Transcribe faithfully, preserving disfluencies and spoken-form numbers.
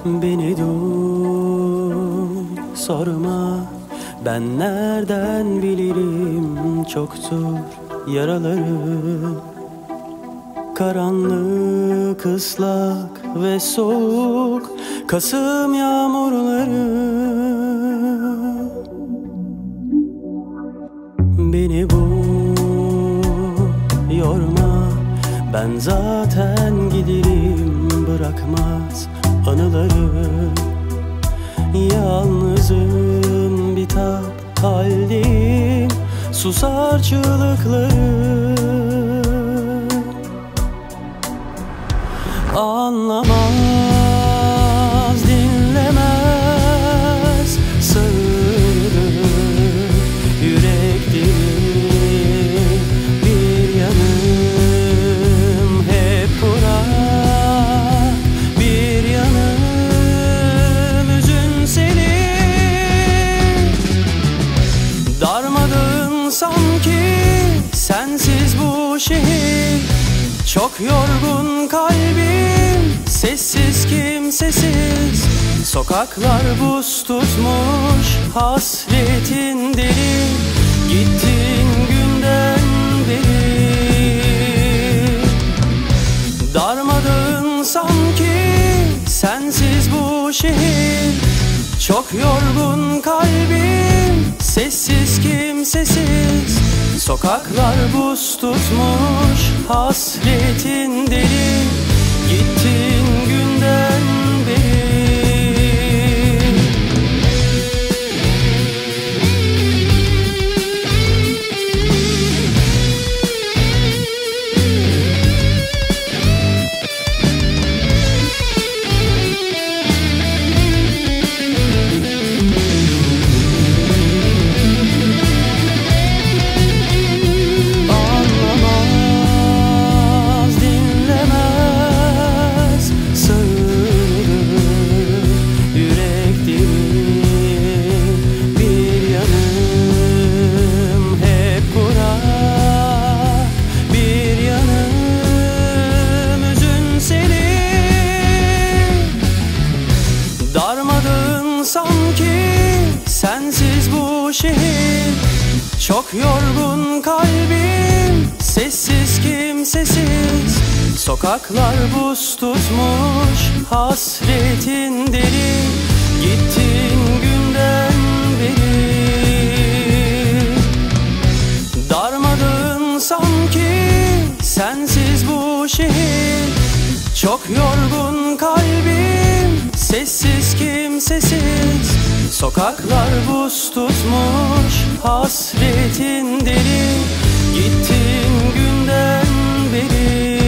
Beni dur, sorma. Ben nereden bilirim, çoktur yaralarım. Karanlık, ıslak ve soğuk Kasım yağmurları. Beni bu yorma, ben zaten giderim, bırakmaz anıları. Yalnızım, bitap haldeyim, susar çığlıkları. Anlamaz, dinlemez sığınır yürekte bir yanım hep kurak, bir yanım üzünseli. Darmadağın sanki sensiz bu şehir, çok yorgun kalbim, sessiz kimsesiz. Sokaklar buz tutmuş, hasretin deli. Gittin günden beri. Darmadağın sanki sensiz bu şehir, çok yorgun kalbim, sessiz kimsesiz. Sokaklar buz tutmuş, hasretin deli. Gittin günden beri. Darmadağın sanki sensiz bu şehir, çok yorgun kalbim, sessiz kimsesiz. Sokaklar buz tutmuş, hasretin deli. Gittin günden beri. Darmadağın sanki sensiz bu şehir, çok yorgun kalbim, sessiz kimsesiz. Sokaklar buz tutmuş, hasretin deli. Gittin günden beri.